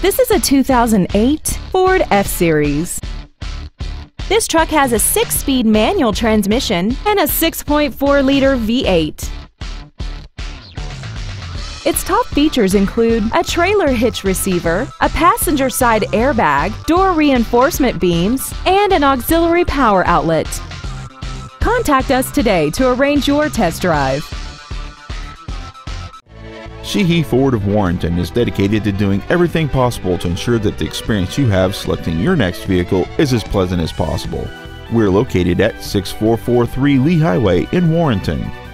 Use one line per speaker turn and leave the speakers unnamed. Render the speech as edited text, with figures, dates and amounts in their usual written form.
This is a 2008 Ford F-Series. This truck has a 6-speed manual transmission and a 6.4-liter V8. Its top features include a trailer hitch receiver, a passenger side airbag, door reinforcement beams, and an auxiliary power outlet. Contact us today to arrange your test drive.
Sheehy Ford of Warrenton is dedicated to doing everything possible to ensure that the experience you have selecting your next vehicle is as pleasant as possible. We're located at 6443 Lee Highway in Warrenton.